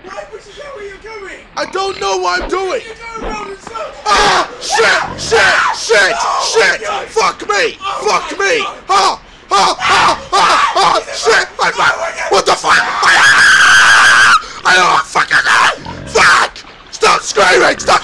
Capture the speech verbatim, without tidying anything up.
Why would you know where you're going? I don't know what I'm doing. You're going round in circles. Ah! Shit! Shit! Shit! Oh, Shit! God. Fuck me! Oh, Fuck my me! God. Ah! Ah! Ah! Ah! Ah! Shit! I'm back! What the fuck? I don't fucking know! Fuck! Stop screaming! Stop